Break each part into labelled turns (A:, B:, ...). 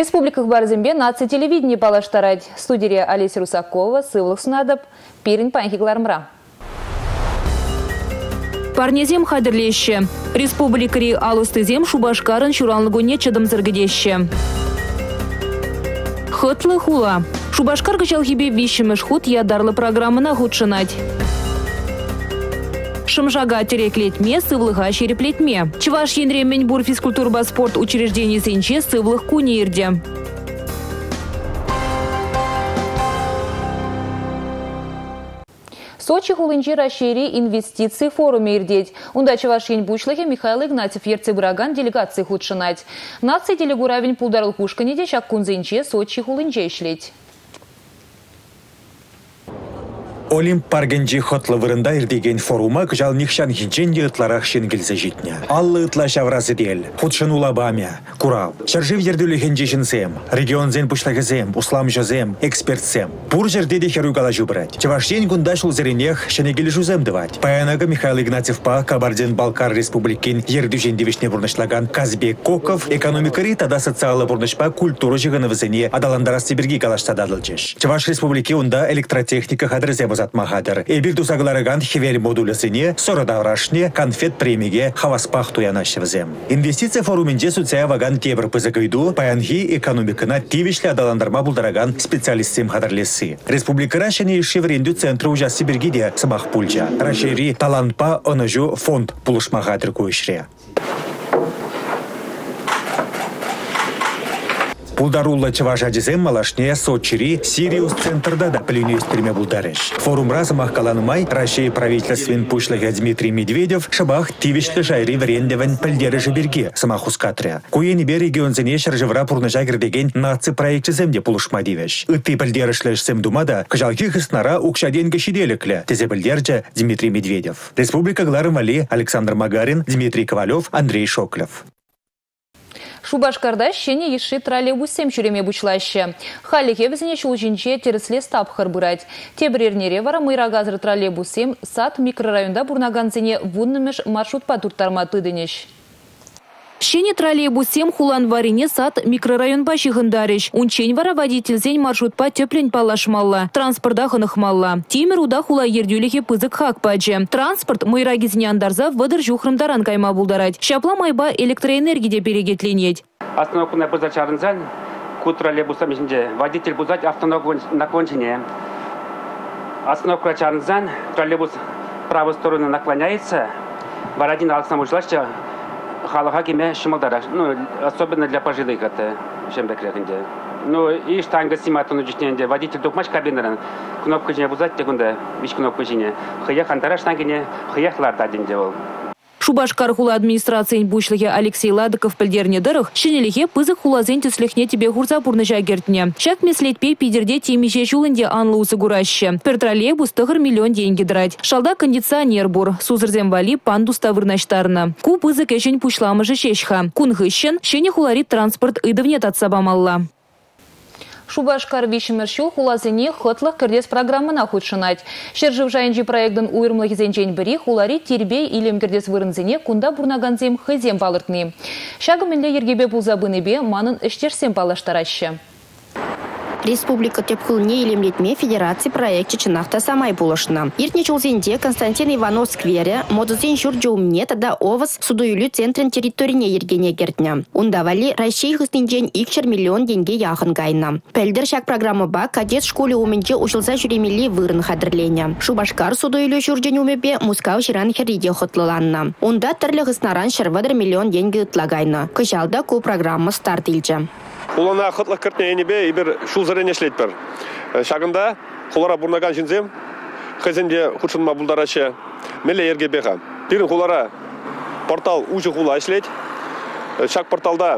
A: Республиках Барзембе нация телевидение палаштарать. Студия Олеся Русакова, Сывлых Сунадып, Пирин Панхиглармра.
B: Парнезем хадырлеще. Республикари алустызем Шубашкарын шуранлыгуне чадымзыргыдеще. Хытлы хула. Шубашкар кычалхибе вишіміш худ ядарлы программына худшынать. Шымжага тереклетме, сывлыға шереплетме. Чываш енремень бур физкультурба спорт учреждений сенче сывлых кунерде.
A: Сочи хулынчи расшири инвестиции форуме ирдеть. Унда чываш ень бучлахе Михаил Игнатьев ерцебураган делегации худшынать. Нации делегуравень пулдарыл кушканеде шак кунзенче Сочи хулынче ишлеть.
C: Олимп паргенджи хотлы вырында ирдеген форума кыжал нихшан хинченде ытларах шенгелсе житне. Аллы ытла шаврасы дел, худшын улабамя, курал. Шаржив ердулі хенджешінсем, регионзен пушлағызем, услам жозем, экспертсем. Пур жердеде херугала жубрать. Чавашен гундашул зеренех шенегелі жузем дывать. Паянага Михаил Игнатьевпа Кабардин-Балкар республикин ердюженде вишне бурнышлаган Казбек Коков экономикари тада социалы бурнышпа культуру жығыны візіне адаландарас сибирги калашта дадылчеш. Чаваш республики унда электротехника хадрызе Махадыр. Эбир тусаглараган хевель модулесыне, сородаврашне, конфет премиге, хаваспах туянашевзем. Инвестиция форуминде суцая ваган тебр пызыгайду, паянхи экономикына тивишле адаландарма булдараган специалистсем хадырлесы. Республика Рашыне шевренду центры ужас Сибиргиде самах пульча. Рашери талантпа онажу фонд пулышмахадыр куишре. Пулдарулла чаваш адизем малашне Сочири Сириус центрда да пленюстриме булдарыш. Форум разымах каланымай Россия правительствен пушлыга Дмитрий Медведев шабах тивишлы жайри врендевен пельдеры жиберге самахускатря. Куенибе регионзене шаржевра пурныжа кирдеген наци проекты земде пулышма дивеш. Ыты пельдерышлыш сем думада кыжалки хыснара укшаденге шиделекле тезе пельдерджа Дмитрий Медведев. Республика Гларымали Александр Магарин, Дмитрий Ковалев, Андрей Шоклев.
A: Шубашкарда шене еши троллейбуссем чуреме бучлаще. Халихе візіне шулжинче тересле стапхар бұрать. Тебрернере вара мыйрагазыр троллейбуссем сад микрорайонда бурнаганцене вуннымеш маршрут патуртарма тыдынеш.
B: Шене троллейбуссем хулан варине сад микрорайон башығындарыш. Унчень вара водительзен маршрутпа теплень палашмалла. Транспорда хынықмалла. Тимер уда хула ердюлихе пызык хак паджы. Транспорт мыйрагизне андарза выдыр жухрымдаран кайма булдарать. Шапла майба электроэнергиде перегетленеть.
D: Остановку на бузачарнзан, ку троллейбусам ішінде водитель бузать автономку на кончине. Остановка чарнзан, троллейбус в правую сторону наклоняется. Барадин алсам ушлаще. Халаха кеме шымылдара, особенно для пожилых это шембекретінде. И штанга симатону житненде водитель докмаш кабинерен кнопка жіне бузать тегунда, виш кнопка жіне. Хыях антара штангене, хыяхлар дадинде ол.
B: Шубашкар хула администрациян бушлыге Алексей Ладыков пілдерне дырых, шенелихе пызык хулазен теслехне тебе хурза бурныжа гертне. Шак меслетпе пидерде темише жулынде анлы усыгураще. Пер троллейбус тығыр миллион деньги драть. Шалда кондиционер бур, сузырзем вали пандуста вырнаштарна. Ку пызык эшень пушламыжы шешха. Кун хыщен, шене хуларит транспорт ыдывнет отсабамалла.
A: Шубашкар вишімершіл хулазыне хытлық кірдес программына худшынать. Шержив жайынжи проекттің уйрымлығы зенчен бірі хулари тербей илем кірдес вырынзыне кунда бурнаганзем хызем балыртны. Шагымынле ергебе бұлзабыныбе манын іштерсем балаштарашы.
E: Республика тепхылне илемлетме федерации проекте чынақта самай булышына. Иртне чулзенде Константин Иванов сквере модузен журджоумне тада овыз судуюлю центрин территорине ергене гертня. Ундавали Россия хыстынжен икчер миллион деньги яхын гайна. Пельдер шак программы ба кадет школе уменже ушылса жүремели вырын хадырленя. Шубашкар судуюлю журджен умебе мускау ширан хериде хотлыланна. Унда тірлі хыснаран шырвадыр миллион деньги ытлагайна. Кышалда ку программа старт илче.
F: Улана хытлық кіртіне бе ебір шулзырын ешлет бір. Шағында құлара бұрнаған жінзем, қызінде құтшынма бұлдарашы мелі ерге беға. Бірін құлара портал ұжы құла ешлет. Шақ порталда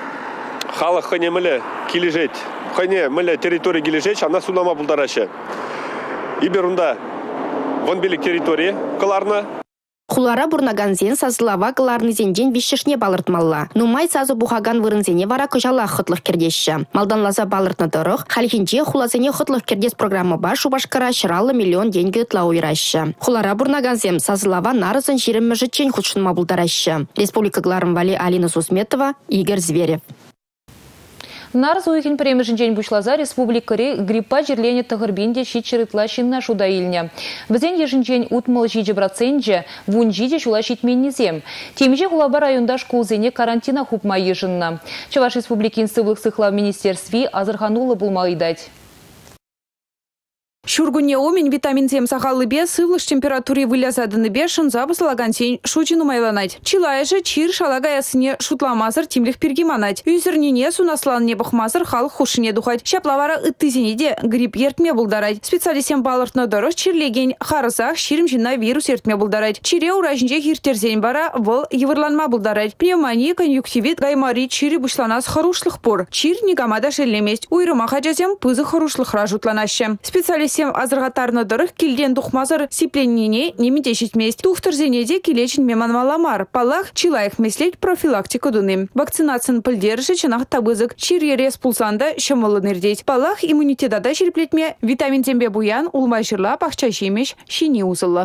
F: халық қыне мілі кележет, қыне мілі территория кележет, шана сунама бұлдарашы. Ебір ұнда ванбелік территория қыларына.
E: Хулара бурнаганзен сазылава кыларнызенден вишшешне балыртмалла. Нумай сазы бухаган вырынзене вара кыжала хытлық кердеші. Малданлаза балыртны дырық, халхинче хулазене хытлық кердес программы ба Шубашкара шыралы миллион деньги ытла уйрашы. Хулара бурнаганзем сазылава нарызын жиреммежі чен худшынма булдарашы. Республика Гларымвали Алина Сусметова, Игорь Зверев.
A: Нарз уйген премежінжен бұшлаза республикари гриппа жерлені тығырбенде шетчерытла шинна шуда илне. Бізен ежінжен утмыл 7%, вун жиде шула шетменнезем. Темеже Хулаба районда школзене карантина хупма ежінна. Чаваш республикин сывлық сықлав министерстви азырханулы бұлмағыдать.
B: Шургуне омень витамин С сахалы бе сывлыш температуре вылязадыны бе шынзабы слаган сень шучину майланать. Чилайжы чир шалагаясыне шутламазыр тимлих пергиманать. Юзернине сунаслан не бахмазыр халық хушине духать. Шаплавара ыттызине де грипп ертме булдарать. Специалистем балыртны дұрыс чирлеген харысах ширімжина вирус ертме булдарать. Чире уражынже хиртерзен бара выл евырланма булдарать. Пневмония, конъюнктивит, гаймари чири бушланас харушлых пор. Чир негамада шеллеместь. Уйрыма хаджазем пызы харушлых ражутланаще. Специалист азырғатарны дұрық келден дұқмазыр сипленнене немеде жетмест. Тухтырзенеде келечин меманмаламар. Палах чилайық меслет профилактика дуным. Вакцинациян пілдеріші чынақ табызық. Чирге респулсанда шымылы нердейт. Палах иммунитетада жерплетме витамин тембе буян улмай жырла пақча жемеш шини узылы.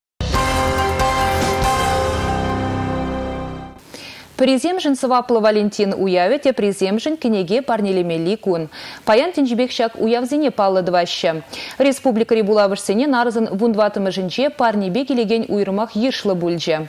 A: Президемжін сываплы Валентин уявете президемжін кенеге парнелемели кун. Паян тенжібек шак уявзене палы дваще. Республика рибулавышсене нарызын вундватымы жінче парнебе келеген уйрымақ ешлы бульже.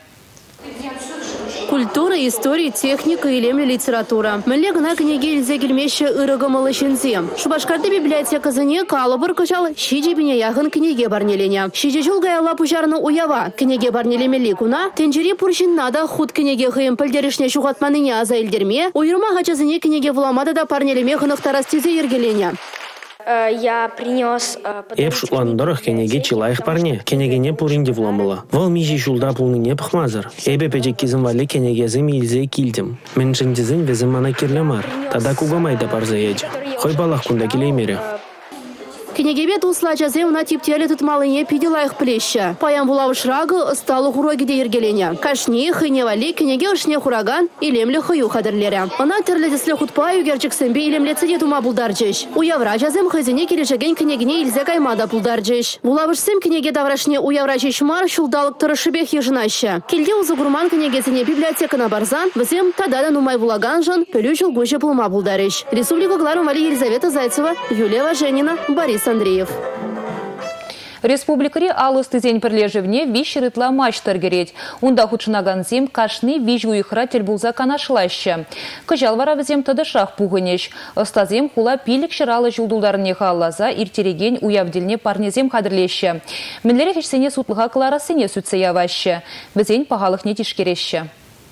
G: Культура, история, техника и лемля литература. Мэле гына книги илзе келмеші ырыгымылы шынзе. Шубашкарды библиотека зіне калыбыр кычал шидебіне яғын книге барнелене. Шиде жол гаяла пужарны уява. Книге барнелемели куна, тенжери пуршиннада худ книге хыйым пілдерішне шуғатманыне аза елдерме, уйрыма хачазыне книге вуламада да парнелеме хынықтарастезе ергелене.
H: Я принес...
I: Эп шутландырых кенеге чилайых парне. Кенегене пуринде вламыла. Вал мижи жулда пулныне пахмазыр. Эбе печек кизым вали кенегезым илзе килдим. Мен жындизым везым мана кирлемар. Тада кугамайда парза еджи. Хой балах кунда келеймере.
G: Кенегебе тусла жазем на типтеле тутмалыне пиделайых плеща. Паян булавышрагы сталы хуроги ергелене. Кашни, хыне вали, кенеге ышне хураган, илемле хыю хадырлере. Она терледесле хутпаю герчексембе илемлецине тума булдарджеш. Уявра жазем хызине келешеген кенегіне илзе каймада булдарджеш. Булавышсем кенеге даврашне уяврачеш мар шулдалык тұрышыбех ежынаща. Келде узы гурман кенегезіне библиотекана барзан, візем тадада нумай булаган жын, пөлю жыл гөже пулма булдареш. Республика Глару Вали Елизавета Зайцева, Юлия Женина, Борис Андреев.
A: Республикари алысты зень пірлежевне вишерытла мачтар керет. Унда худшынаганзем кашны виж уйхра телбулза канашлаще. Кыжал варавзем тадышах пуғынеш. Остазем хула пилік шыралы жылдулдарыне халлаза иртереген уявдельне парнезем қадырлеші. Мінлері хешсене сутлыға кларасыне сүтсе яваще. Бізен пағалық не тишкереші.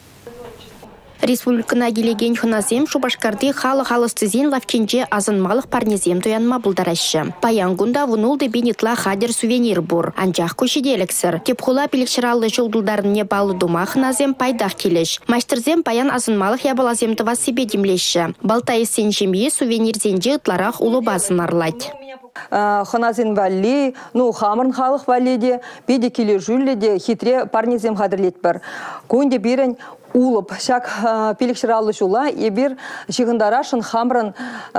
E: Республикана келеген хыназем Шубашкарды халы-халыстызен лавкенже азынмалық парнезем туянма бұлдарашы. Паянгунда вунулды бенетла хадер сувенир бур. Анчах көшеделіксір. Тепхула пілікшіралы жылдылдарыне балы дума хыназем пайдақ келеш. Маштырзем паян азынмалық ябалаземді вас себе демлеші. Балтайысен жемье сувенирзенже ытларақ улы базын арлать.
J: Ханазин валли, хамырн халық валлиде, педе келе жүлледе хитре парнезем хадырлет бір. Көнде берін улып, шак пелікшіралы жула, ебір жығындарашын хамырын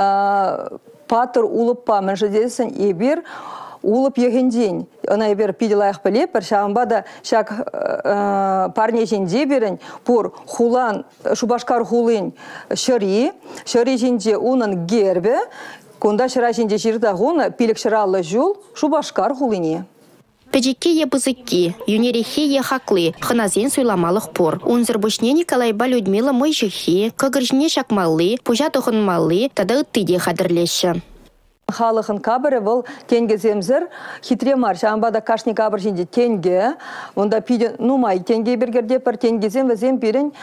J: патыр улып па мәншедесін ебір улып егенден. Она ебір педе лайық біле, бір шағымбада шак парнезенде берін, пұр хулан, Шубашкар хулын шыри женде унын гербі, Кунда шыраженде жирдағуны пилік шыралы жол Шубашкар хулыне.
E: Педжекке ебызыкки, юнерехе ехаклы, хыназен суйламалық пор. Унзыр бушне Николайба Людмила мойжихе, көгіржіне шакмалы, пужа тұхынмалы, тада ыттыде қадырлеші.
J: Халықын кабыры бұл тенге земзір, хитре мар, шамбада кашни кабыр жинде тенге, онда пиде нумай тенге бергерде бір тенге зем візем берін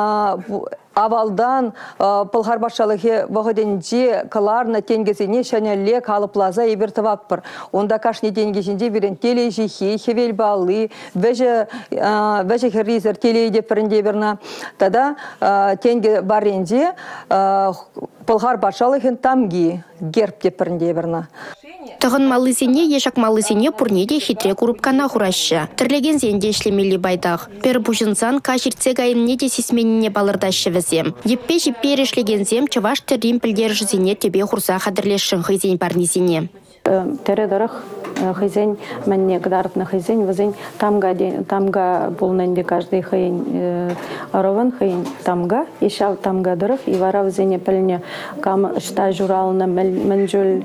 J: авалдан пылғар башалығы вағыденде каларна тенгезіне шанелле калыплаза ебір тываппыр. Онда кашни тенге жинде берін теле жихи, хевел балы, вәжі херризер теле едеп бірінде бірна. Тада тенге баренде пылғар башалығын тамги герб деп бірінде бірна.
E: Тығын малызене, ешак малызене пұрнеде хитре курупкана хураща. Тірлеген зенде ішлемелі байдақ. Пер бұжынсан каширце гайынне де сесменіне балырдашы візем. Еппе жеппе ерешлеген зем чываш тіррим пілдер жүзіне тебе хурса қадірлешін хызен барнезене.
K: Тәрі дұрық хызень манне гдарытны хызень вызень тамга булненде каждый хыйын арован хыйын тамга ишав тамга дырыв и вара вызене пельне кам шта журална манжул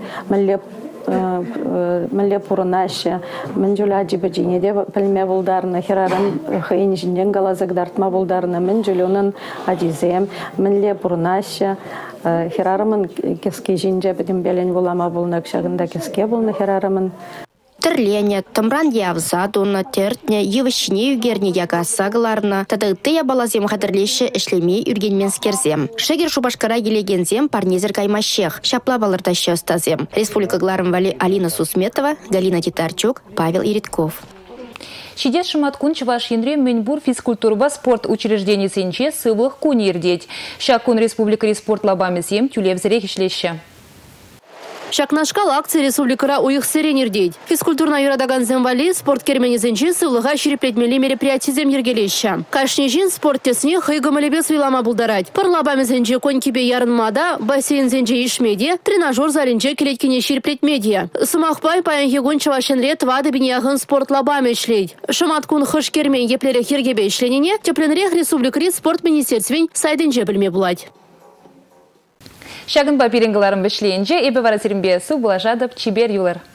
K: мэлле пурунаше манжул аджибаджине де пельме булдарна хераран хыйын жинден галазак дартма булдарна манжулунын аджизем мэлле пурунаше херарамын кеске жинже бедим белен булама булнак шагында кеске булны херарамын.
E: Тірлене, тымран явза, донна тертне, евішіне югерне яга сағыларына, тадығыты ябалазем қадырлеші ішлемей үргенмен скерзем. Шегер Шубашкара елегензем парнезір каймашех, шапла балырташы ұстазем. Республика Гларымвали Алина Сусметова, Галина Титарчук, Павел Иритков.
A: Шидес шыматкун чываш енре Менбур физкультурба спорт учреждений сенче сывлых куни ирдеть. Шакун республика спорт лабами сем тюлев зрех ишлеще.
G: Шакнашкал акция республикара уих серенердейд. Физкультурна юрадаган земвали спорт керменезенче сывлыға шереплетмели мероприятий зем ергелеща. Кашнежин спорт тесне хыйгамалебес вилама булдарать. Парлабамезенче конькибе ярынмада, бассейнзенче ишмеде, тренажер залинче келеткене шереплетмедия. Сымақпай паян хегон чавашенре твады бинияғын спорт лабами шлейд. Шаматкун хыш кермен еплере хергебе ишленене, тепленрех республикари спорт министерствен сайденче білме булать.
A: Шагын папирингаларым бішлейінже, ебе варасырымбе су бұлажадып чибер юлар.